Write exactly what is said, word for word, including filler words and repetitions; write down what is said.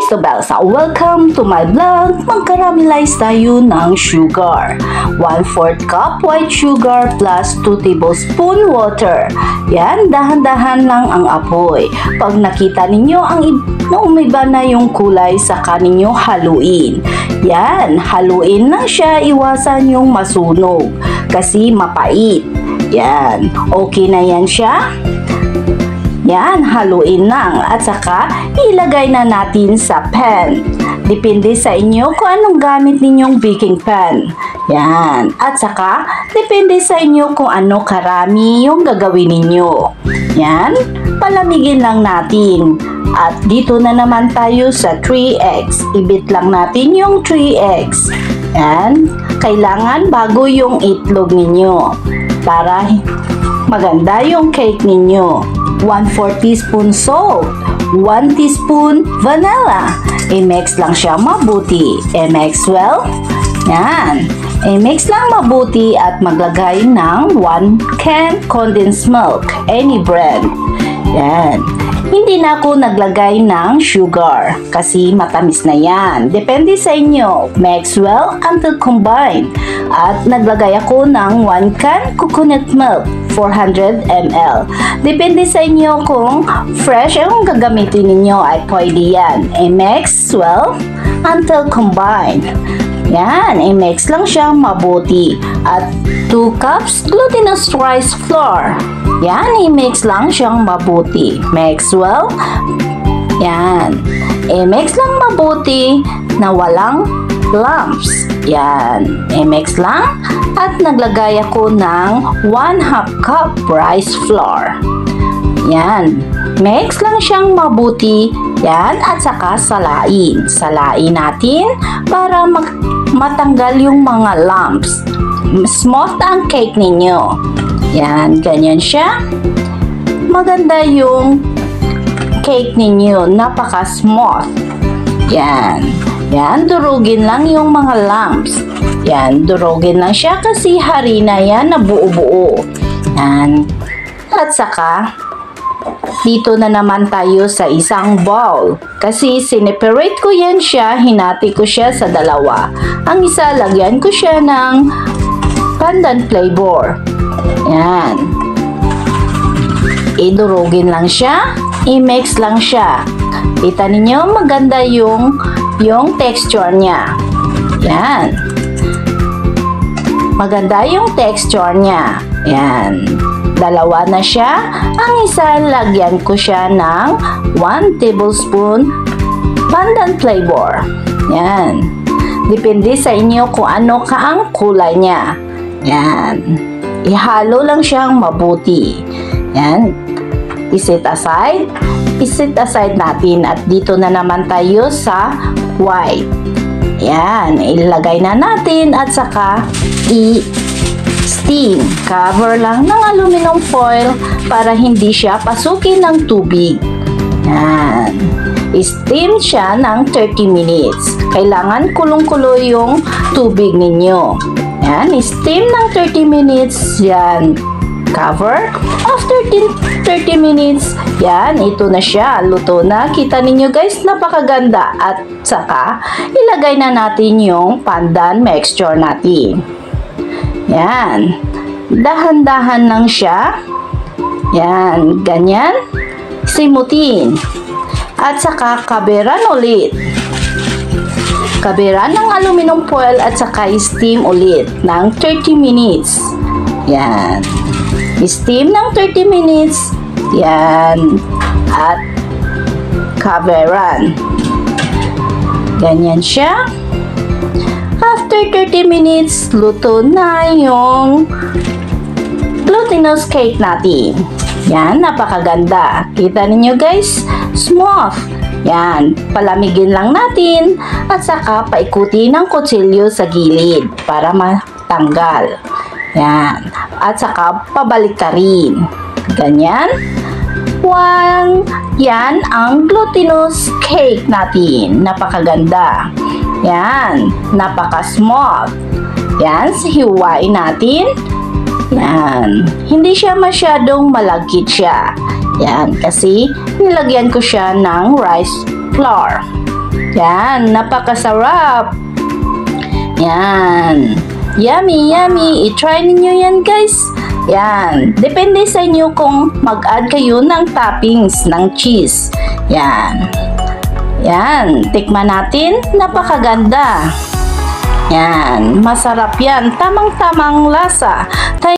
Cristobal. So, welcome to my vlog. Mag-caramelize tayo ng sugar. one fourth cup white sugar plus two tablespoon water. Yan, dahan-dahan lang ang apoy. Pag nakita ninyo ang na umiba na yung kulay, saka ninyo haluin. Yan, haluin lang siya, iwasan yung masunog kasi mapait. Yan, okay na yan siya. Yan, haluin lang at saka ilagay na natin sa pan. Depende sa inyo kung anong gamit ninyong baking pan. Yan, at saka depende sa inyo kung ano karami yung gagawin ninyo. Yan, palamigin lang natin. At dito na naman tayo sa three eggs. Ibit lang natin yung three eggs. Yan, kailangan bago yung itlog ninyo para maganda yung cake ninyo. one fourth teaspoon salt, one teaspoon vanilla. I-mix lang siya mabuti. I-mix well. Yan. I-mix lang mabuti at maglagay ng one can condensed milk. Any brand. Yan. Hindi na ako naglagay ng sugar kasi matamis na yan. Depende sa inyo. Mix well until combined. At naglagay ako ng one can coconut milk, four hundred milliliters. Depende sa inyo kung fresh ang gagamitin ninyo ay pwede yan. I-mix well until combined. Yan, i-mix lang siya mabuti. At two cups glutinous rice flour. Yan, i-mix lang siyang mabuti. Mix well. Yan. I-mix lang mabuti na walang lumps. Yan. I-mix lang. At naglagay ako ng one half cup rice flour. Yan. Mix lang siyang mabuti. Yan. At saka salain. Salain natin para mag matanggal yung mga lumps. Smooth ang cake ninyo. Yan, ganyan siya. Maganda yung cake ninyo. Napaka-smooth. Yan. Yan, durugin lang yung mga lumps. Yan, durugin lang siya kasi harina yan na buo-buo. Yan. At saka, dito na naman tayo sa isang bowl. Kasi sineparate ko yan siya, hinati ko siya sa dalawa. Ang isa, lagyan ko siya ng pandan flavor. Yan. Idurugin lang siya. I-mix lang siya. Kita ninyo, maganda yung, yung texture niya. Yan. Maganda yung texture niya. Yan. Dalawa na siya. Ang isa, lagyan ko siya ng one tablespoon pandan flavor. Yan. Depende sa inyo kung ano ka ang kulay niya. Yan. Ihalo lang siyang mabuti. Yan. I-set aside. I-set aside natin. At dito na naman tayo sa white. Yan. Ilagay na natin at saka i-steam. Cover lang ng aluminum foil para hindi siya pasukin ng tubig. Yan. I-steam siya ng thirty minutes. Kailangan kulong-kulo yung tubig ninyo. Yan, steam ng thirty minutes. Yan, cover. After thirty minutes, yan, ito na siya. Luto na. Kita ninyo guys, napakaganda. At saka, ilagay na natin yung pandan mixture natin. Yan. Dahan-dahan lang siya. Yan, ganyan. Simutin. At saka, kaberan ulit. Kaberan ng aluminum foil at saka steam ulit ng thirty minutes. Yan. Steam ng thirty minutes. Yan. At kaberan. Ganyan siya. After thirty minutes, luto na yung glutinous cake natin. Yan, napakaganda. Kita ninyo guys, smooth. Yan, palamigin lang natin at saka paikutin ng kutsilyo sa gilid para matanggal. Yan, at saka pabalik ka rin. Ganyan. One, yan ang glutinous cake natin. Napakaganda. Yan, napaka-smooth. Yan, hiwain natin. Yan, hindi siya masyadong malagkit siya. Yan, kasi nilagyan ko siya ng rice flour. Yan, napakasarap. Yan. Yummy, yummy. I-try ninyo yan, guys. Yan. Depende sa inyo kung mag-add kayo ng toppings ng cheese. Yan. Yan. Tikman natin. Napakaganda. Yan. Masarap yan. Tamang-tamang lasa.